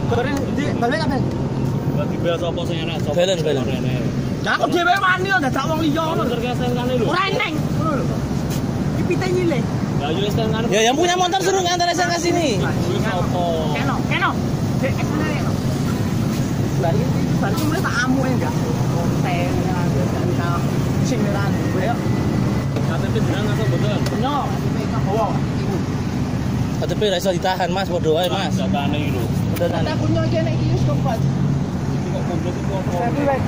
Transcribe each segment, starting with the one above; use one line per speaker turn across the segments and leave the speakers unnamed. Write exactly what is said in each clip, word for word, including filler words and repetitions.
Goreng di balik kabeh.
Bagi bel sapa sing enak sapa.
Belen belen.
Lah kok dhewe wani kok dadak wong liya ngono.
Terkesan-kesane lho.
Ora eneng. Ngono lho. Iki pite nyile.
Ya yo STNK.
Ya yang punya motor suruh ngantar S N K sini.
Kuwi sapa?
Keno, keno. Dek S N K keno. Bari bari mulai tak amu enggak. Konten ya S N K sing neran. Ayo.
K T P jenengan apa betul?
No, K T P bawa.
K T P ra iso ditahan Mas, padha wae Mas.
Datane iki lho.
Datane.
Kita punya kene iki wis kompat.
Iki kok komplit iki apa?
Tapi wek.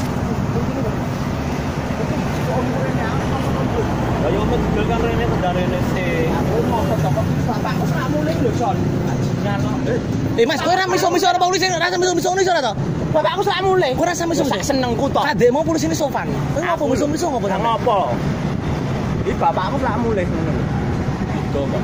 Lah yo met bel kan rene kendarane sih.
Aku mau kok bapakku sak mulih lho, Son. Bajingan kok.
Eh Mas, kowe ra miso-miso ora polisi, ra miso-miso ngono iso ora to?
Bapakku sak mulih.
Kowe ra miso-miso.
Sak senengku to.
Kadek mau polisi ini sopan. Kowe ngopo miso-miso ngopo
Nang
sampe?
ngopo? Iki bapakku sak mulih ngono lho.
Itu kok.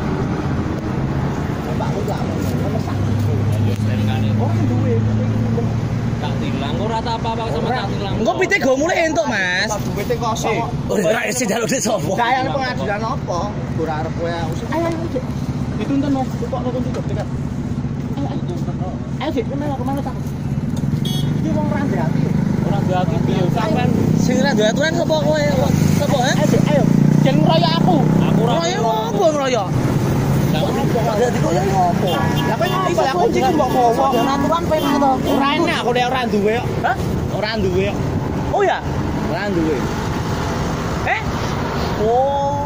Bapakku sak mulih. Ngono sak.
Yo STNK ne.
Oh, duwe.
Tak tilang ora tak apa-apa sama tak tilang.
Engko pite go mulai entuk Mas.
Duwite kosong.
Oh, ora isi jaluk dik sapa?
Kayak pengadilan apa? Ora arep kowe usah. Ayo ayo, Dik. Dituntun no, tukokno kunci dekat. Ayo ayo dituntun. Ayo Dik, kemana kemana tak? Iki wong ra hati.
Ora hati piye sampean.
Sing ra duwe aturan sapa kowe? Sapa ha?
Ayo Dik, ayo. Jangan ngeroyok aku.
Aku ora
Royo ngopo ngeroyok? Dadi kowe ngopo?
Lah kowe ngopo? Lah kunci ku mbok gowo.
Aturan penak to.
Ora enak aku nek ora duwe kok.
Hah?
Ora duwe kok.
Oh ya?
Ora duwe.
Eh? Oh.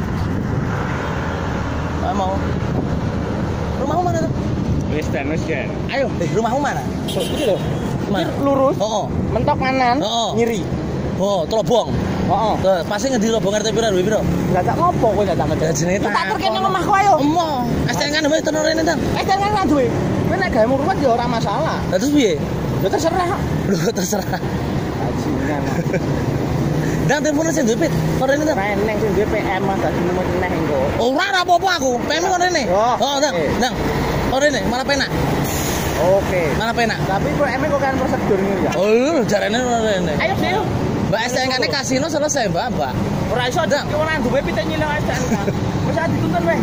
Nggak mau. Rumahmu mana tuh?
wis ten wis ten.
Ayo,
Eh, rumahmu mana?
iki lho.
Mana?
Lurus,
Oh, oh.
mentok kanan,
Oh.
ngiri.
Oh, Trobong.
Heeh.
Tuh, pasti ngendi Trobong R T pira duwe pira?
Lah tak ngopo kowe datang
Ya jenenge
tak terkene nang omahku ayo.
Emo, S T N K wis tenan rene, Tang.
Eh jangan ora duwe. Kowe nek gawe murwat ya ora masalah.
Lah terus piye?
Ya terserah.
Lho terserah.
Bajingan.
Dan telepon sing duwe pit. Kok rene, Tang?
Reneng sing duwe P M Mas dadi nomor neh engko.
Ora ora apa-apa aku. P M kok rene.
Oh,
Oh, Tang.
oke.
Tang. Kok rene malah penak.
Oke.
Malah penak.
Tapi P M kok kan prosedur ngene ya.
Oh, jarene ora rene.
Ayo Dik.
Mbak S T N K-ne kasino selesai, Mbak, Mbak.
Ora iso
Dang.
ora duwe pite nyilang S T N K. Wis dituntun weh.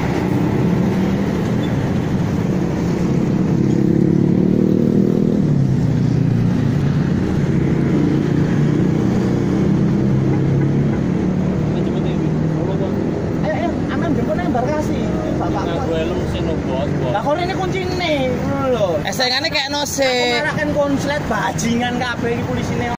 Ayo ayo, aman jemput nang embarkasi. Bapakku.
Ngaku helm sing bos bos.
Lah kok rene kuncine ngono lho.
S T N K-ne kayak
Aku
nose.
marahkan konslet bajingan kabeh iki polisine.